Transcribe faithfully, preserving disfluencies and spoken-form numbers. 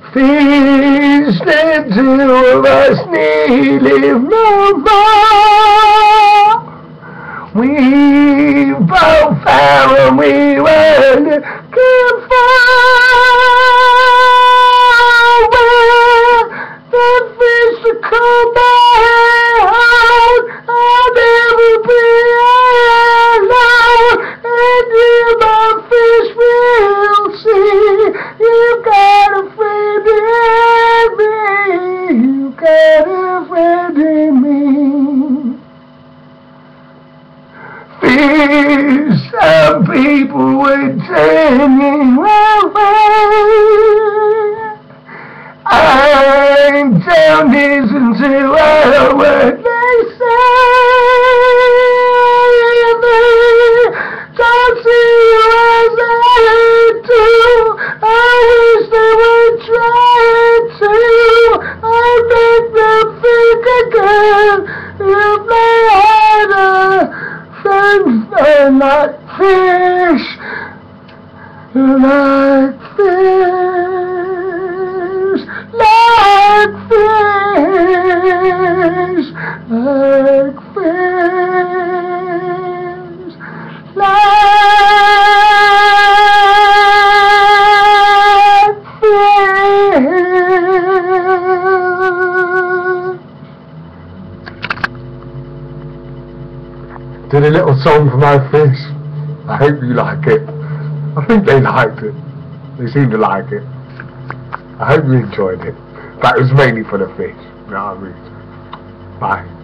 Fish that two of us need live no more. We both found when we were looking for where the fish to come back home. I'll never be alone, and you, my fish, will see. You've got a friend in me. You've got a friend in me. Fish, some people were turning away. I'm down listen to what they say. Don't see you as I do. I wish they would try to. I make them think again if they had a friends. They're like fish, like fish, like fish, like fish, like fish. Did a little song for my fish. I hope you like it. I think they liked it. They seemed to like it. I hope you enjoyed it. That was mainly for the fish. You know what I mean? Bye.